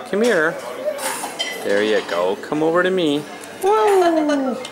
Come here. There you go. Come over to me. Whoa.